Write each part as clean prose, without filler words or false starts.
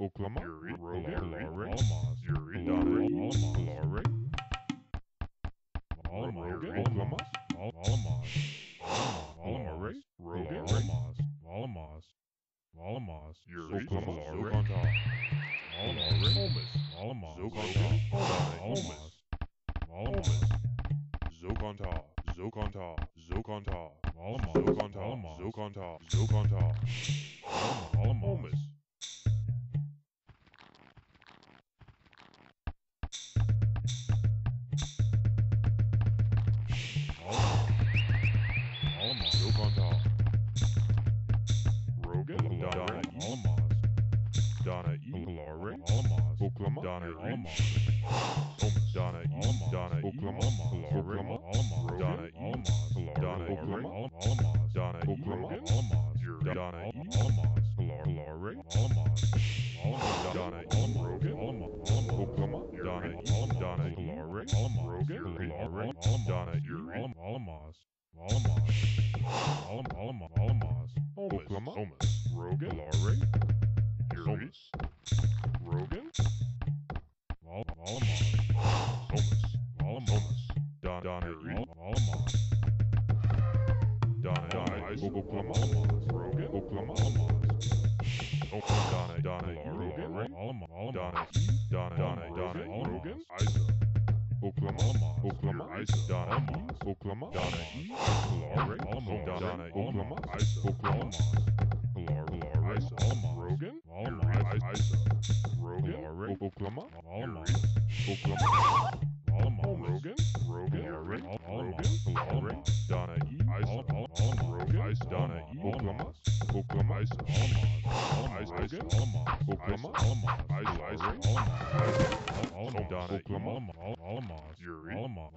Oklama, Yuri, Rogan, Yuri, Yuri, Oklama, Yuri, Zogonta, Zogonta, Zogonta, Zogonta, Zogonta, Zogonta, Zogonta, Homus, Zogonta, Rogan, Donna, Donna E, Oklama, Donna E, Donna E, Donna E, Oklama, Donna E, Donna Oklama, Donna E, Yuri, Donna E, Lare, Donna E, Rogan, Oklama, Donna E, Donna E, Rogan, Lare, Donna Yuri, Oklama, Rogan, Lare, Yuri, Rogan, Donna Yuri, Donna Ice, Oklama, Rogan, Oklama, Donna Rogan, Donna E, Donna Rogan, Isa, Oklama, Isa, Donna E, Oklama, Donna E, Lare, Donna Oklama, Isa, Oklama, Lare, Isa, Rogan, Yuri, Isa, Rogan, Oklama, Yuri, Oklama, Rogan, Rogan, Donna E, Isa, Rogan, Isa, Donna E, Oklama, Isa, Rogan, Oklama, Isa, Donna Oklama, Yuri,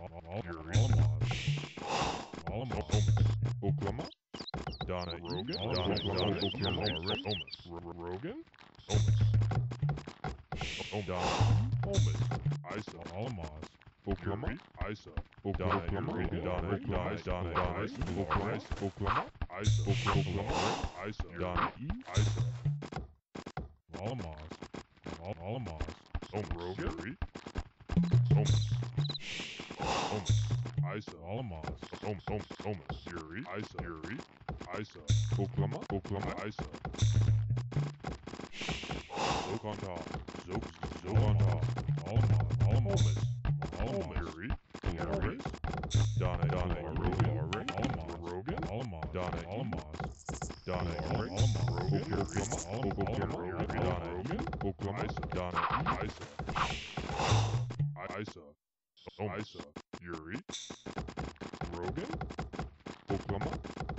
Oklama, Donna Rogan, Oklama, Rogan, Donna Omus, Isa, Oklama, Isa, Oklama, Donna, Oklama, Isa, Oklama, Isa, Donna E, Isa, Rogan, Isa, Yuri, Isa, Oklama, Isa, Zogonta, Homus, Yuri, Donna, Rogan, Donna E, Donna Rogan, Oklama, Isa, Donna E, Isa, Yuri, Rogan, Oklama,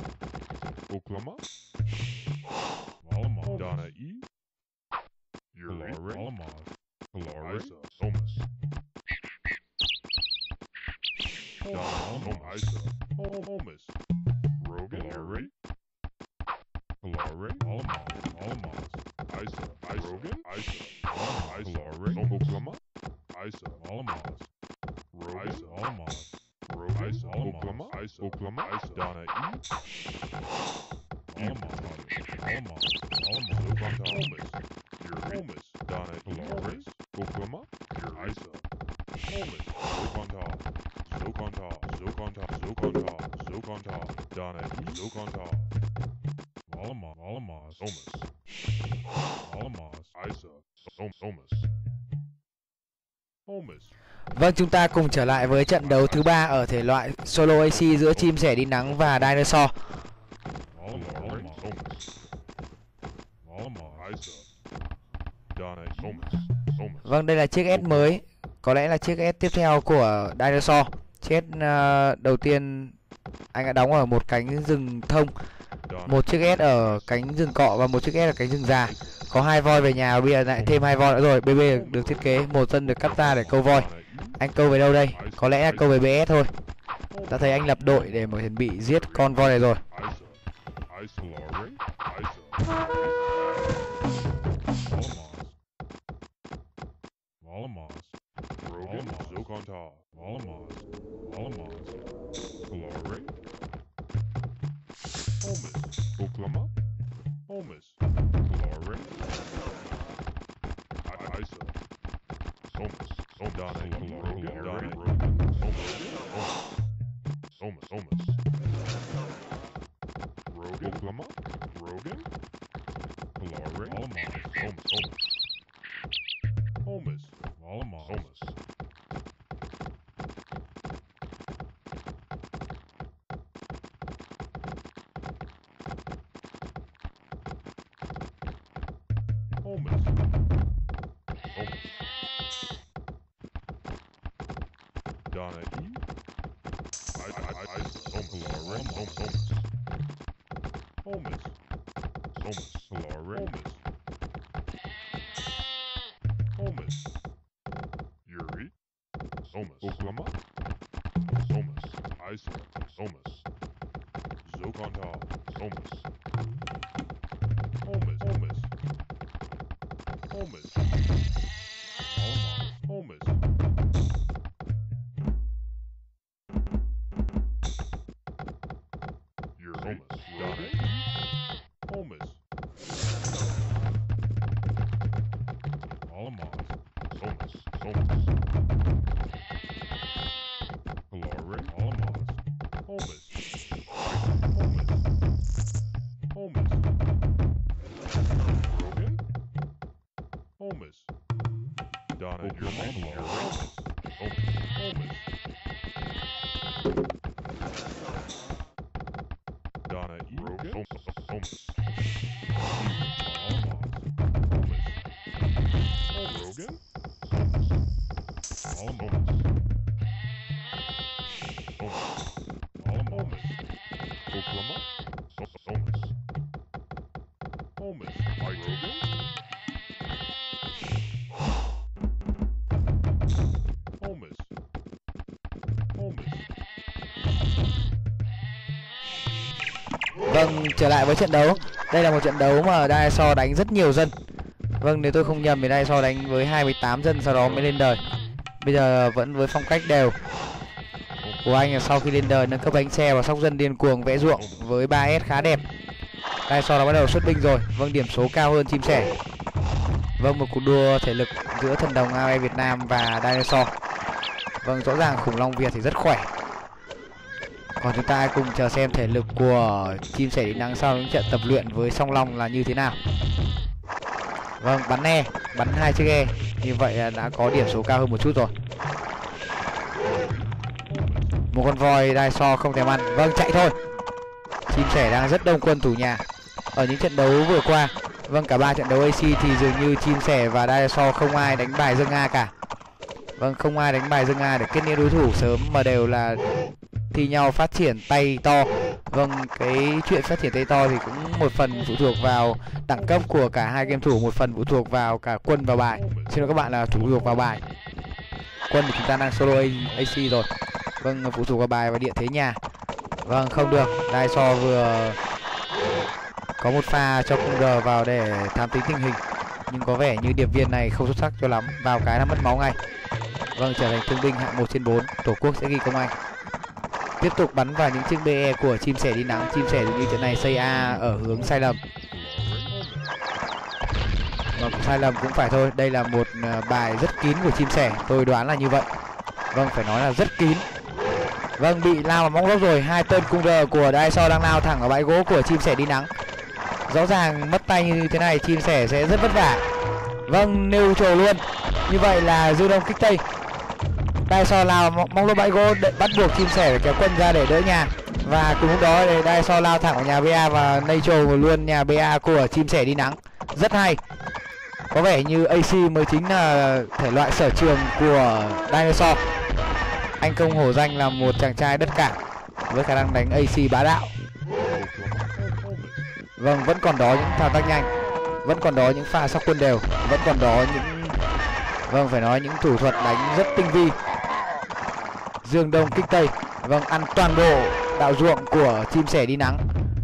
Donna E, Yuri, Isa, Homus, Donna, Isa, Homus, Rogan, Yuri, Lare, Isa, Rogan, Isa, Oklama, Isa, Rogan, Isa, Oklama, Isa, Donna E, Homus, Yuri, Donna E, Oklama, Isa, Homus, Zogonta, Donna E, Zogonta, Homus, Isa, Homus. Vâng, chúng ta cùng trở lại với trận đấu thứ 3 ở thể loại solo AC giữa chim sẻ đi nắng và Dinosaur. Vâng, đây là chiếc S mới, có lẽ là chiếc S tiếp theo của Dinosaur. Chiếc S đầu tiên anh đã đóng ở một cánh rừng thông, một chiếc S ở cánh rừng cọ và một chiếc S ở cánh rừng già. Có 2 voi về nhà, bây giờ lại thêm 2 voi nữa rồi. BB được thiết kế một dân được cắt ra để câu voi. Anh câu về đâu đây? Có lẽ là câu về BS thôi. Ta thấy anh lập đội để mà chuẩn bị giết con voi này rồi. Vâng, trở lại với trận đấu. Đây là một trận đấu mà Dinosaur đánh rất nhiều dân. Vâng, nếu tôi không nhầm thì Dinosaur đánh với 28 dân sau đó mới lên đời. Bây giờ vẫn với phong cách đều của anh là sau khi lên đời nâng cấp bánh xe và sóc dân điên cuồng vẽ ruộng với 3S khá đẹp. Dinosaur đã bắt đầu xuất binh rồi. Vâng, điểm số cao hơn chim sẻ. Vâng, một cuộc đua thể lực giữa thần đồng AE Việt Nam và Dinosaur. Vâng, rõ ràng khủng long Việt thì rất khỏe. Còn chúng ta cùng chờ xem thể lực của chim sẻ đến nắng sau những trận tập luyện với song long là như thế nào. Vâng, bắn e, bắn 2 chiếc e. Như vậy là đã có điểm số cao hơn một chút rồi. Một con voi Dinosaur không thèm ăn. Vâng, chạy thôi. Chim sẻ đang rất đông quân thủ nhà. Ở những trận đấu vừa qua, vâng, cả 3 trận đấu AC thì dường như chim sẻ và Dinosaur không ai đánh bài dân A cả. Vâng, không ai đánh bài dân A để kết nghĩa đối thủ sớm mà đều là thi nhau phát triển tay to. Vâng, cái chuyện phát triển tay to thì cũng một phần phụ thuộc vào đẳng cấp của cả hai game thủ, một phần phụ thuộc vào cả quân và bài. Xin lỗi các bạn là phụ thuộc vào bài. Quân thì chúng ta đang solo AC rồi. Vâng, phụ thuộc vào bài và địa thế nhà. Vâng, không được. Dinosaur vừa có một pha cho cung R vào để thám tính tình hình, nhưng có vẻ như điệp viên này không xuất sắc cho lắm. Vào cái là mất máu ngay. Vâng, trở thành thương binh hạng 1/4. Tổ quốc sẽ ghi công anh. Tiếp tục bắn vào những chiếc BE của chim sẻ đi nắng. Chim sẻ như trận này xây A ở hướng sai lầm. Mà sai lầm cũng phải thôi. Đây là một bài rất kín của chim sẻ. Tôi đoán là như vậy. Vâng, phải nói là rất kín. Vâng, bị lao vào móc lốp rồi. 2 tên cung R của Dinosaur đang lao thẳng vào bãi gỗ của chim sẻ đi nắng. Rõ ràng mất tay như thế này chim sẻ sẽ rất vất vả. Vâng, nêu trồ luôn. Như vậy là dư đông kích tây. Dinosaur lao móc lốp bãi gỗ bắt buộc chim sẻ phải kéo quân ra để đỡ nhà. Và cùng lúc đó Dinosaur lao thẳng vào nhà BA và nây trồ luôn nhà BA của chim sẻ đi nắng. Rất hay. Có vẻ như AC mới chính là thể loại sở trường của Dinosaur. Anh không hổ danh là một chàng trai đất cảng với khả năng đánh AC bá đạo. Vâng, vẫn còn đó những thao tác nhanh, vẫn còn đó những pha sóc quân đều, vẫn còn đó những, vâng, phải nói những thủ thuật đánh rất tinh vi. Dương đông kích tây. Vâng, ăn toàn bộ đạo ruộng của chim sẻ đi nắng.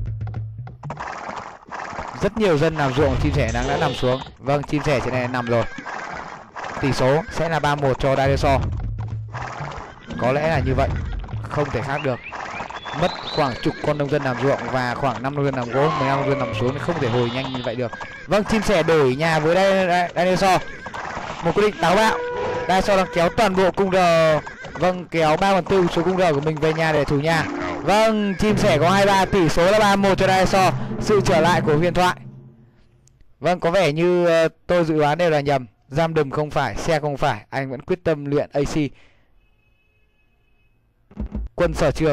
Rất nhiều dân làm ruộng chim sẻ nắng đã nằm xuống. Vâng, chim sẻ trên này nằm rồi. Tỷ số sẽ là 3-1 cho Dinosaur. Có lẽ là như vậy, không thể khác được. Mất khoảng chục con nông dân làm ruộng và khoảng 5 nông dân làm gỗ, 15 nông dân nằm xuống thì không thể hồi nhanh như vậy được. Vâng, chim sẻ đổi nhà với Dinosaur. Một quyết định táo bạo. Dinosaur đang kéo toàn bộ cung R. Vâng, kéo 3/4 số cung R của mình về nhà để thủ nhà. Vâng, chim sẻ có 23, tỷ số là 3-1 cho Dinosaur. Sự trở lại của huyền thoại. Vâng, có vẻ như tôi dự đoán đều là nhầm. Giam đùm không phải, xe không phải. Anh vẫn quyết tâm luyện AC. Quân sở trường.